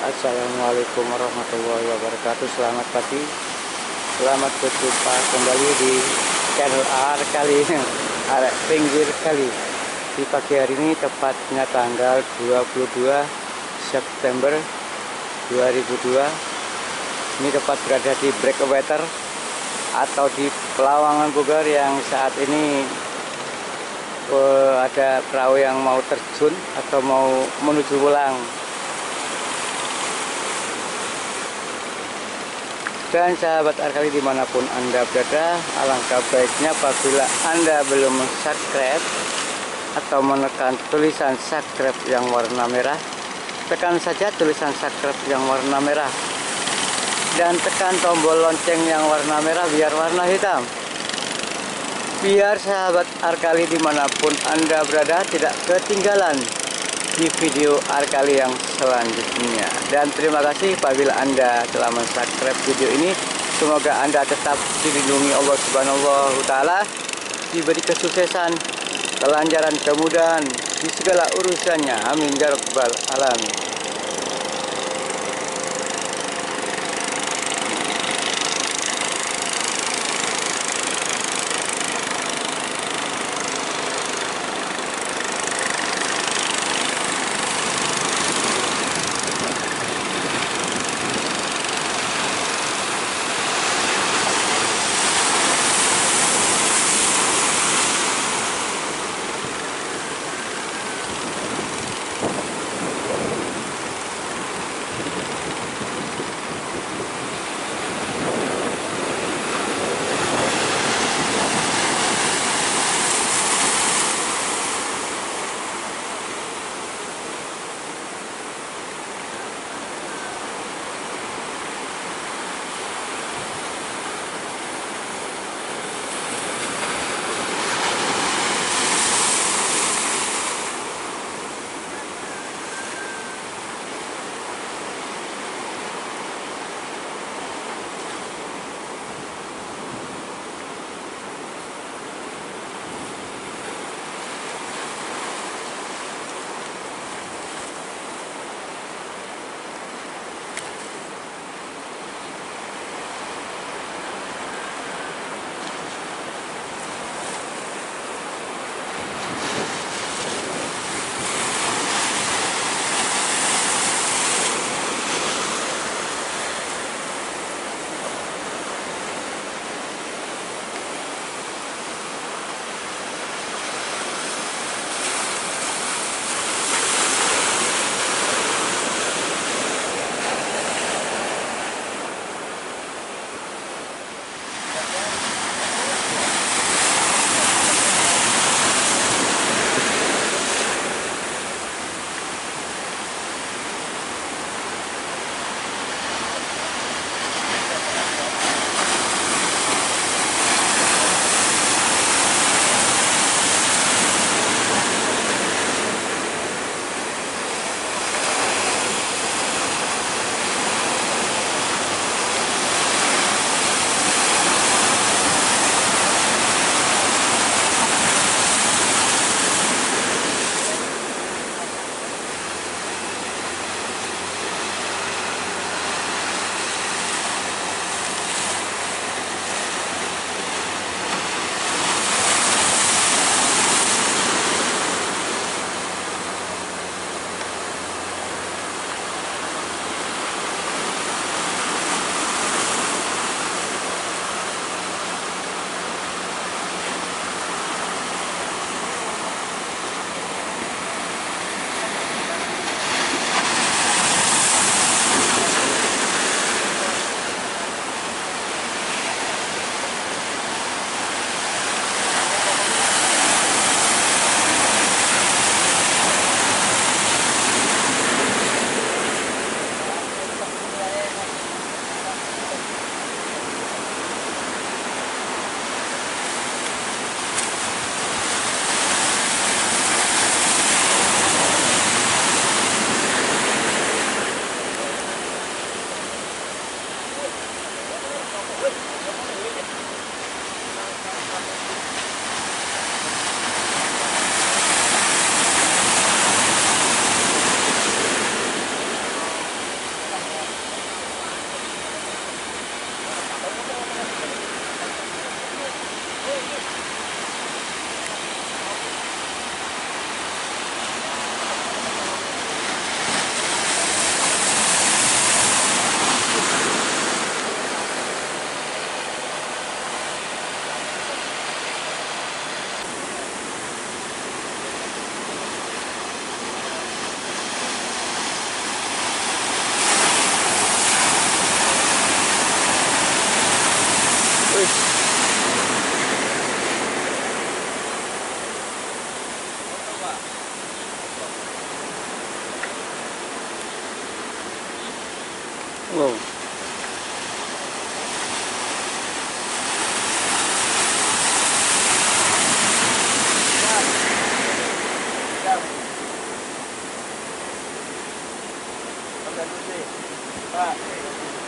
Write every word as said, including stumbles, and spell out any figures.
Assalamualaikum warahmatullahi wabarakatuh. Selamat pagi, selamat berjumpa kembali di channel R kali arek pinggir kali. Di pagi hari ini tepatnya tanggal dua puluh dua September dua ribu dua. Ini tepat berada di breakwater atau di Pelawangan Bogor yang saat ini uh, ada perahu yang mau terjun atau mau menuju pulang. Dan sahabat Arkali dimanapun Anda berada, alangkah baiknya apabila Anda belum subscribe atau menekan tulisan subscribe yang warna merah, tekan saja tulisan subscribe yang warna merah dan tekan tombol lonceng yang warna merah biar warna hitam, biar sahabat Arkali dimanapun Anda berada tidak ketinggalan di video Arkali yang selanjutnya. Dan terima kasih apabila Anda telah mensubscribe video ini. Semoga Anda tetap dilindungi Allah Subhanahu wa taala, diberi kesuksesan, kelancaran, kemudahan di segala urusannya. Amin ya rabbal alamin. Wow. Pak.